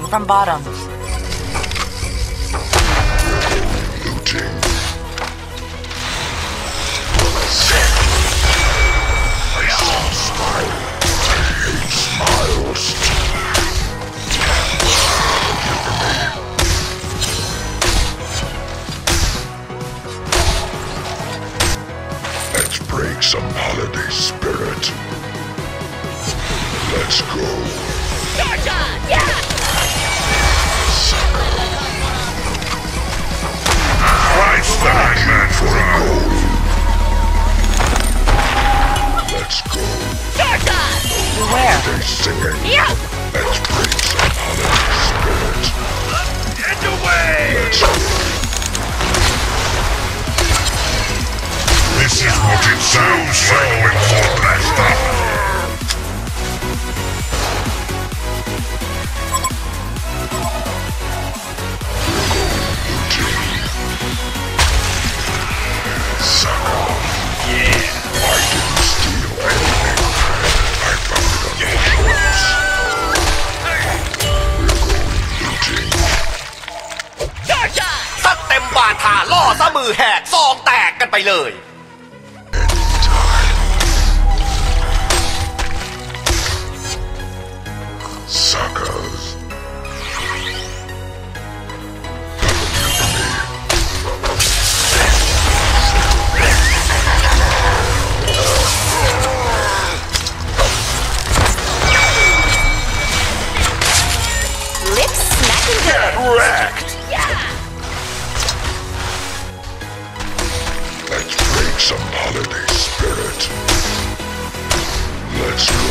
from bottom. Let's break some holiday spirit. Let's go. Christ, the hangman for a goal. Let's go. Beware. Holiday singing. Let's break some holiday spirit. Get away! Let's go. This is what it sounds like when more blast up. ซัดเต็มบาทาล่อซะมือแหกซองแตกกันไปเลย Suckers. Lips smacking good. Wrecked. Let's break some holiday spirit. Let's go.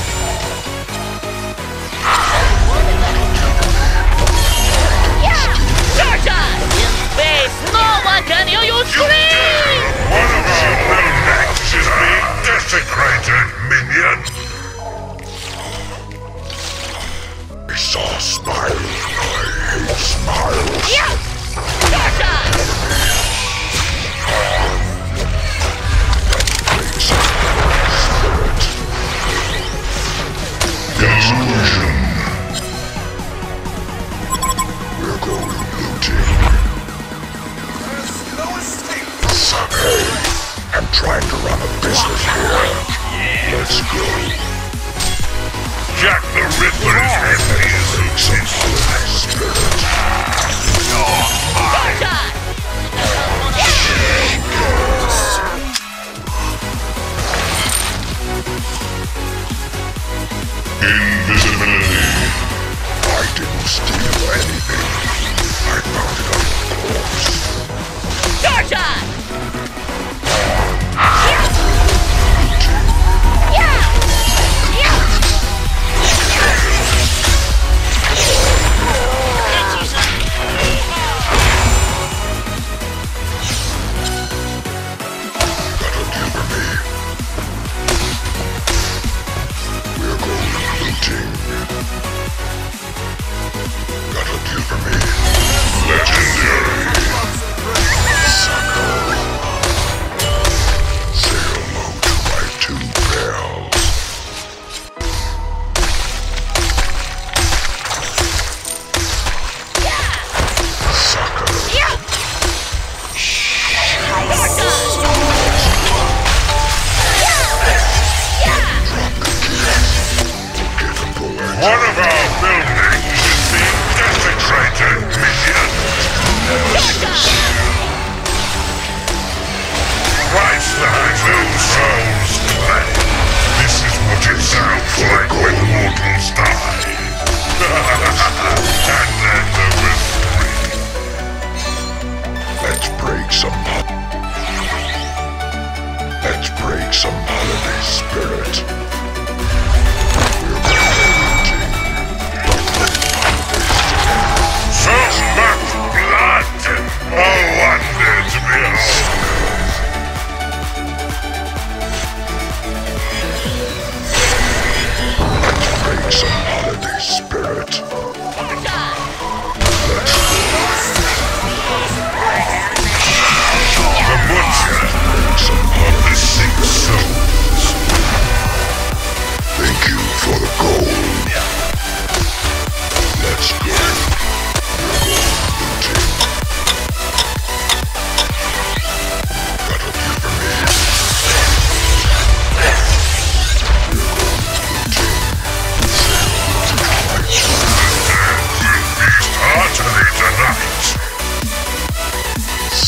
In space, no one can hear you scream! One of our little necks is being desecrated, minion. I saw a smile. I hate smiles. Break some holiday spirit. Exclusion. We're going looting. Hey, I'm trying to run a business here. Let's go. Jack the Ripper's heavy is some holiday spirit. Invisibility. I didn't steal anything. I found it on the corpse.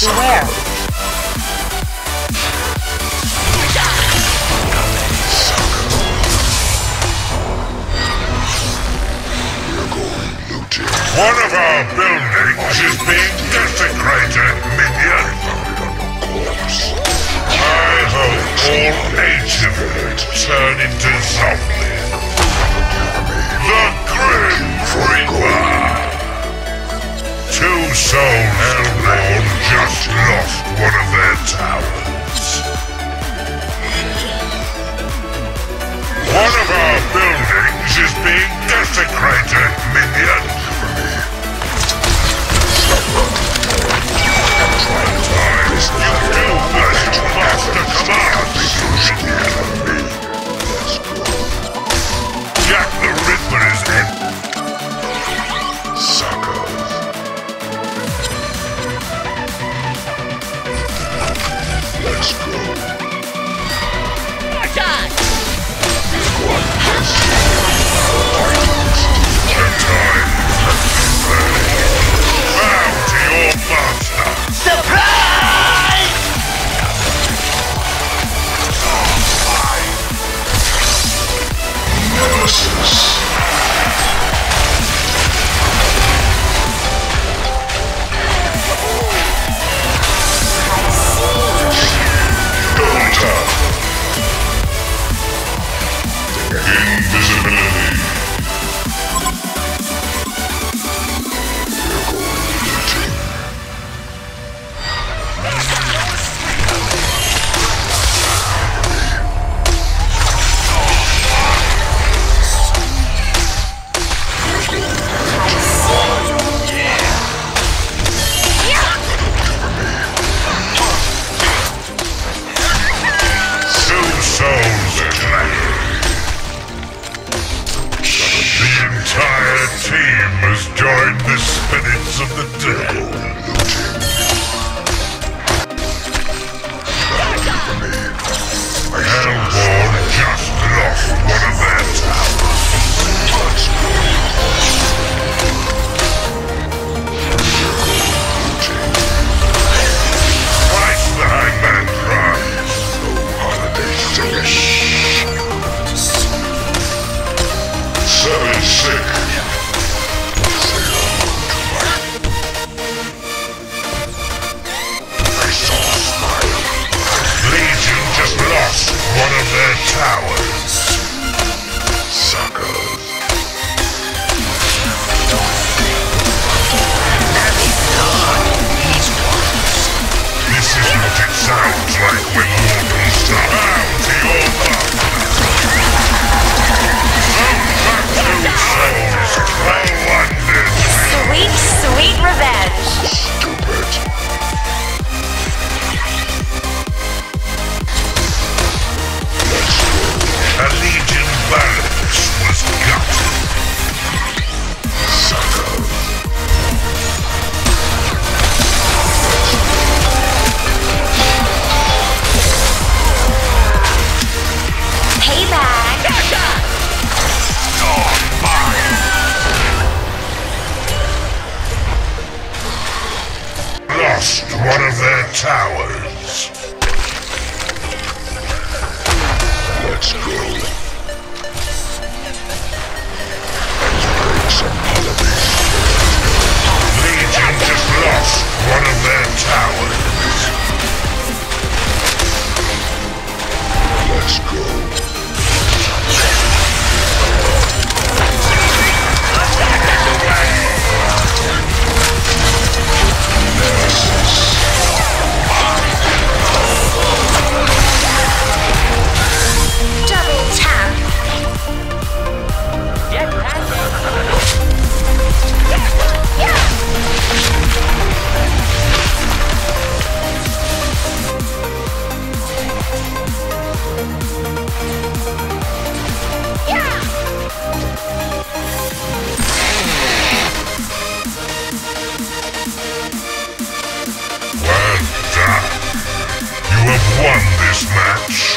Beware. One of our buildings is being desecrated, minion. I hope all 8 of you turn into zombies. The Grim Reaper. 2 souls Hellborn just lost one of their towers. One of our buildings is being desecrated, minion. Jack the Ripper is in. Suckers. Let's go. Shot! The time has been ready. Bow to your master. Surprise! Nemesis. Daughter. Invisibility. We're going looting. Team has joined the spirits of the dead. Hellborn just lost one of their towers. Twice the Hangman prize. No holiday singing. 7 sick. One of their towers. Suckers. This is what it sounds like when mortals start out to your master. Souls, well wondered. Sweet, sweet revenge. Stupid. A Legion barracks was gutted. Suckers. Payback. Lost one of their towers. Let's go. Let's break some holidays. Legion just lost one of their towers. Let's go. Nemesis. Double tap. Well done. You have won this match.